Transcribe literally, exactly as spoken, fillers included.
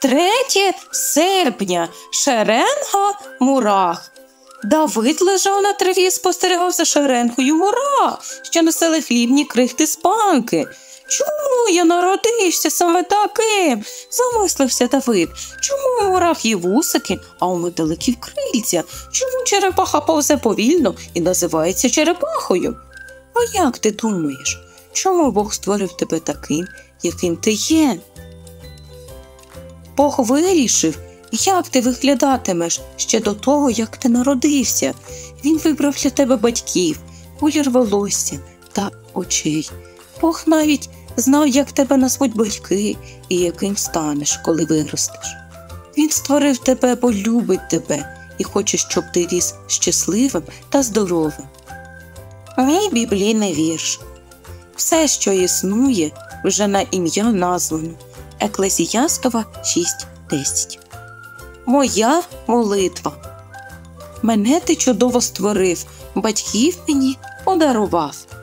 третє серпня. Шеренга мурах. Давид лежав на траві і спостерігав за шеренгою мурах, що носили хлібні крихти з банки. «Чому я народився саме таким?» – замислився Давид. «Чому у мурах є вусики, а у метеликів крильця? Чому черепаха повзе повільно і називається черепахою? А як ти думаєш, чому Бог створив тебе таким, яким ти є?» Бог вирішив, як ти виглядатимеш ще до того, як ти народився. Він вибрав для тебе батьків, колір волосся та очей. Бог навіть знав, як тебе назвуть батьки і яким станеш, коли виростеш. Він створив тебе, бо любить тебе і хоче, щоб ти ріс щасливим та здоровим. Мій біблійний вірш. Все, що існує, вже на ім'я названо. Еклезіастова шість десять. Моя молитва. Мене ти чудово створив, батьків мені подарував.